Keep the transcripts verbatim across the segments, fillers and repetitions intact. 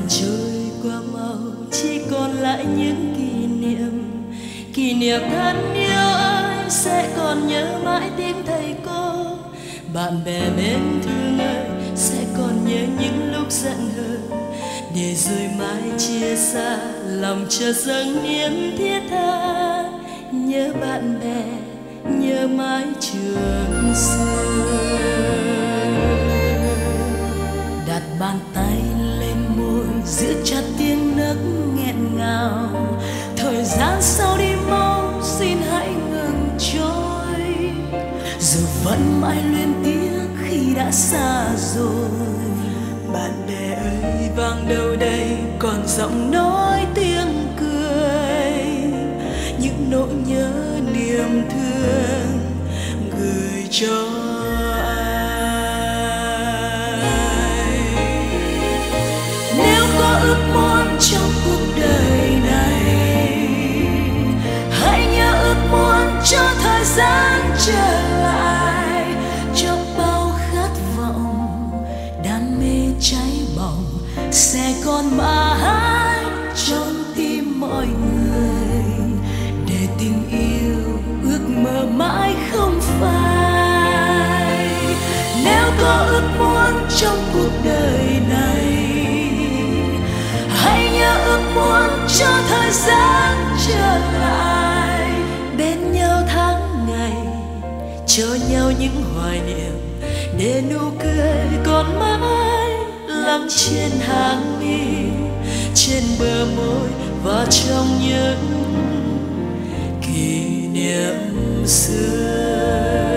trôi qua mau chỉ còn lại những kỷ niệm, kỷ niệm thân yêu ơi sẽ còn nhớ mãi tiếng thầy cô, bạn bè mến thương ơi sẽ còn nhớ những lúc giận hờn, để rồi mai chia xa lòng chờ dâng niềm thiết tha, nhớ bạn bè nhớ mái trường xưa. Đặt bàn tay lên môi giữ chặt tiếng nấc nghẹn ngào, thời gian sau đi mau xin hãy ngừng trôi, dù vẫn mãi luyến tiếc khi đã xa rồi. Bạn bè ơi vang đâu đây còn giọng nói tiếng cười, những nỗi nhớ niềm thương gửi cho ai. Nếu có ước muốn trong cuộc đời này, hãy nhớ ước muốn cho thời gian trở lại, cho bao khát vọng đam mê cháy bỏng sẽ còn mãi trong tim mọi người, để tình yêu ước mơ mãi không phai. Nếu có ước muốn trong cuộc đời này, hãy nhớ ước muốn cho thời gian trở lại, bên nhau tháng ngày cho nhau những hoài niệm, để nụ cười còn mãi lắng trên hàng mi, trên bờ môi và trong những kỷ niệm xưa.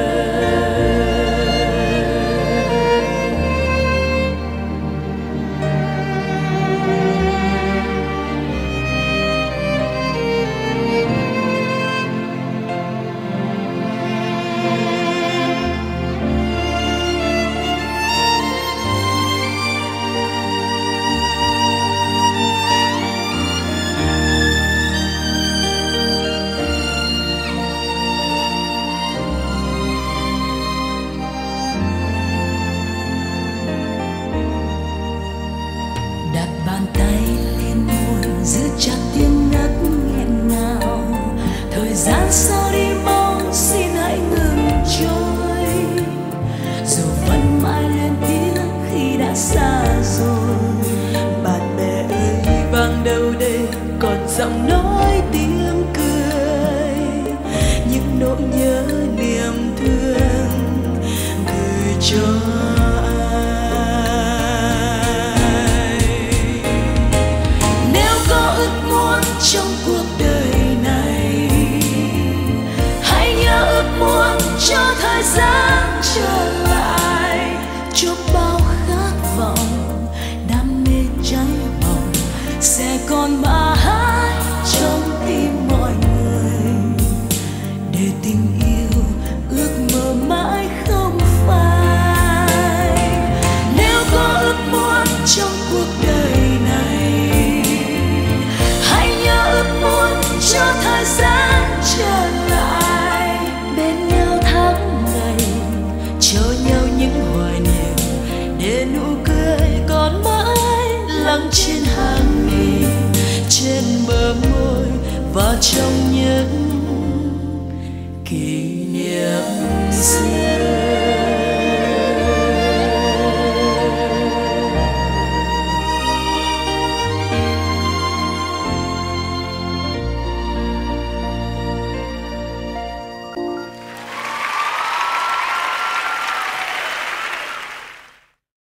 Bàn tay lên môi giữ chặt tiếng nấc nghẹn ngào, thời gian sau đi mau xin hãy ngừng trôi, dù vẫn mãi luyến tiếc khi đã xa rồi. Bạn bè ơi vang đâu đây còn giọng nói tiếng cười, những nỗi nhớ niềm thương gửi cho trong cuộc đời này. Hãy nhớ ước muốn cho thời gian trở lại, cho bao khát vọng đam mê cháy bỏng sẽ còn mãi trong tim mọi người, để tình yêu ước mơ mãi không phai. Nếu có ước muốn trong cuộc đời này, cho thời gian trở lại, bên nhau tháng ngày cho nhau những hoài niệm, để nụ cười còn mãi lắng trên hàng mi, trên bờ môi và trong những kỷ niệm xưa.